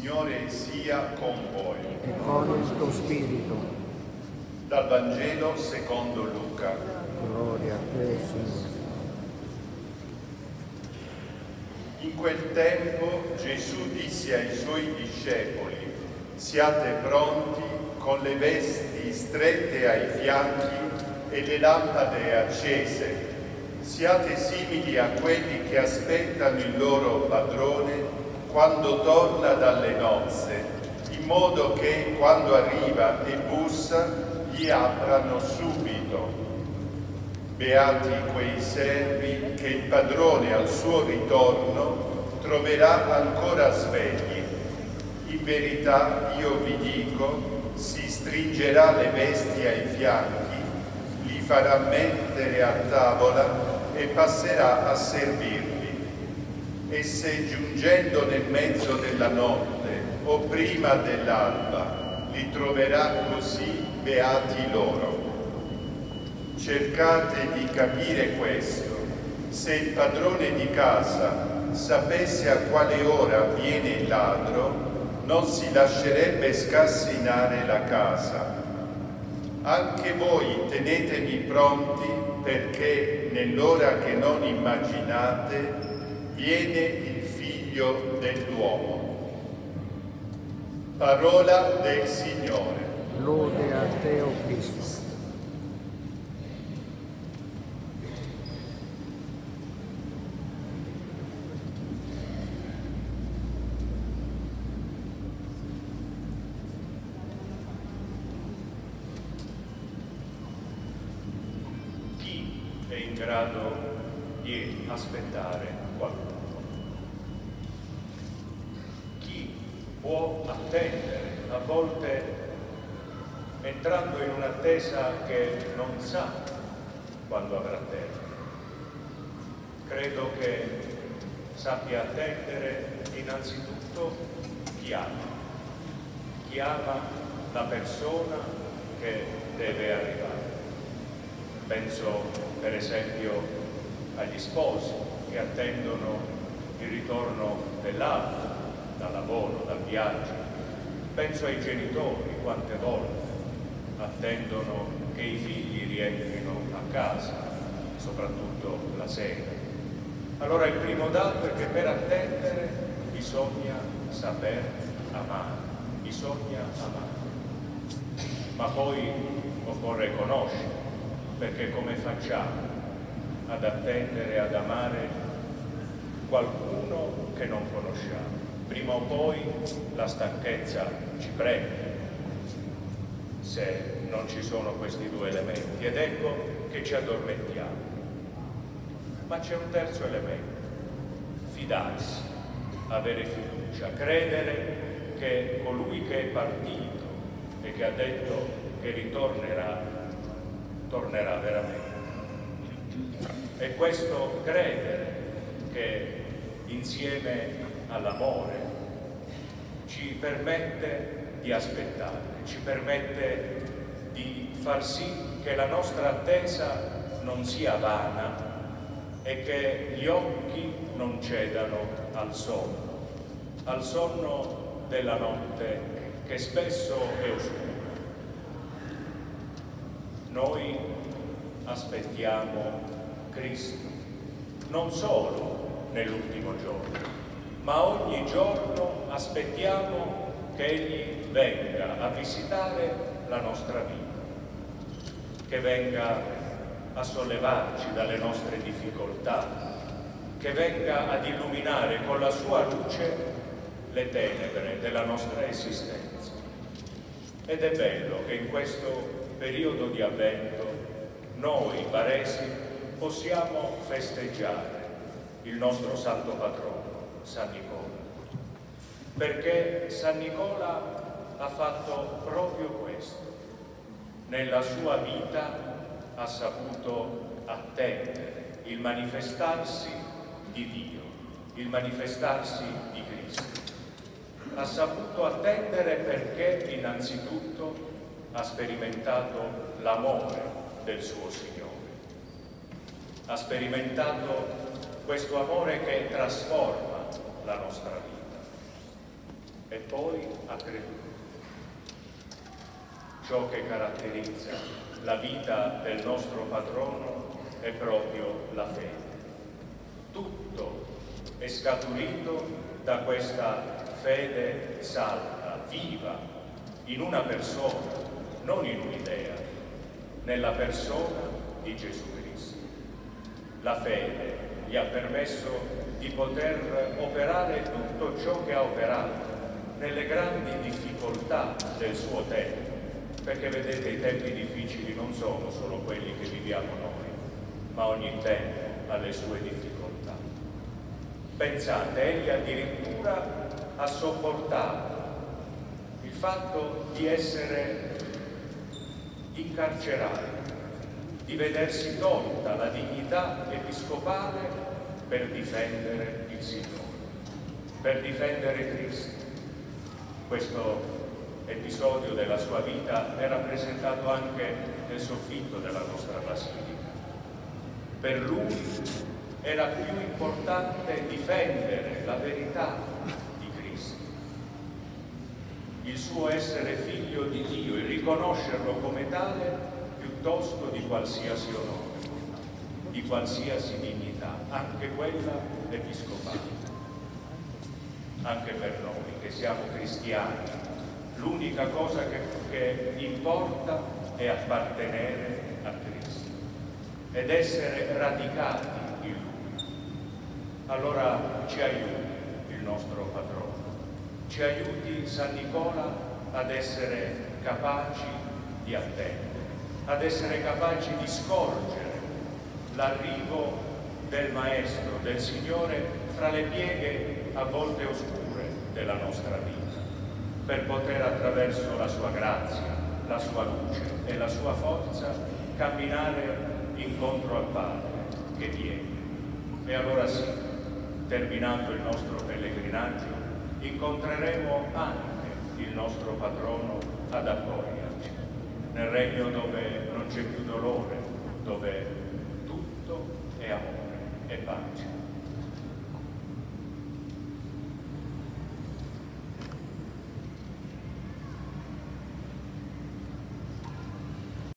Signore sia con voi. E con il tuo spirito. Dal Vangelo secondo Luca. Gloria a te, Signore. In quel tempo Gesù disse ai suoi discepoli: siate pronti con le vesti strette ai fianchi e le lampade accese. Siate simili a quelli che aspettano il loro padrone quando torna dalle nozze, in modo che quando arriva e bussa gli aprano subito. Beati quei servi che il padrone al suo ritorno troverà ancora svegli. In verità io vi dico, si stringerà le vesti ai fianchi, li farà mettere a tavola e passerà a servirli. E se giungendo nel mezzo della notte o prima dell'alba li troverà così, beati loro. Cercate di capire questo. Se il padrone di casa sapesse a quale ora viene il ladro, non si lascerebbe scassinare la casa. Anche voi tenetevi pronti, perché nell'ora che non immaginate viene il Figlio dell'uomo. Parola del Signore. Lode a te, o Cristo. Chi è in grado di aspettare qualcuno? Chi può attendere, a volte entrando in un'attesa che non sa quando avrà tempo? Credo che sappia attendere innanzitutto chi ama la persona che deve arrivare. Penso per esempio agli sposi che attendono il ritorno dell'altro dal lavoro, dal viaggio. Penso ai genitori, quante volte attendono che i figli rientrino a casa, soprattutto la sera. Allora il primo dato è che per attendere bisogna saper amare, bisogna amare. Ma poi occorre conoscere, perché come facciamo ad attendere, ad amare qualcuno che non conosciamo? Prima o poi la stanchezza ci prende, se non ci sono questi due elementi, ed ecco che ci addormentiamo. Ma c'è un terzo elemento: fidarsi, avere fiducia, credere che colui che è partito e che ha detto che ritornerà, tornerà veramente. E questo credere che insieme all'amore ci permette di aspettare, ci permette di far sì che la nostra attesa non sia vana e che gli occhi non cedano al sonno della notte che spesso è oscura. Noi aspettiamo Cristo, non solo nell'ultimo giorno, ma ogni giorno aspettiamo che Egli venga a visitare la nostra vita, che venga a sollevarci dalle nostre difficoltà, che venga ad illuminare con la sua luce le tenebre della nostra esistenza. Ed è bello che in questo periodo di Avvento noi baresi possiamo festeggiare il nostro santo patrono, San Nicola, perché San Nicola ha fatto proprio questo. Nella sua vita ha saputo attendere il manifestarsi di Dio, il manifestarsi di Cristo. Ha saputo attendere perché innanzitutto ha sperimentato l'amore del suo Signore. Ha sperimentato questo amore che trasforma la nostra vita. e poi ha creduto. Ciò che caratterizza la vita del nostro patrono è proprio la fede. Tutto è scaturito da questa fede salda, viva, in una persona, non in un'idea, nella persona di Gesù Cristo. La fede gli ha permesso di poter operare tutto ciò che ha operato nelle grandi difficoltà del suo tempo, perché vedete, i tempi difficili non sono solo quelli che viviamo noi, ma ogni tempo ha le sue difficoltà. Pensate, egli addirittura ha sopportato il fatto di essere incarcerato, di vedersi tolta la dignità episcopale per difendere il Signore, per difendere Cristo. Questo episodio della sua vita è rappresentato anche nel soffitto della nostra basilica. Per lui era più importante difendere la verità di Cristo, il suo essere figlio di Dio e riconoscerlo come tale piuttosto di qualsiasi onore, di qualsiasi dignità, anche quella episcopale. Anche per noi che siamo cristiani, l'unica cosa che importa è appartenere a Cristo ed essere radicati in Lui. Allora ci aiuti il nostro patrono, ci aiuti San Nicola ad essere capaci di attendere, ad essere capaci di scorgere l'arrivo del Maestro, del Signore, fra le pieghe a volte oscure della nostra vita, per poter attraverso la sua grazia, la sua luce e la sua forza camminare incontro al Padre che viene. E allora sì, terminando il nostro pellegrinaggio, incontreremo anche il nostro patrono ad accoglierci, nel regno dove non c'è più dolore, dove tutto è amore e pace.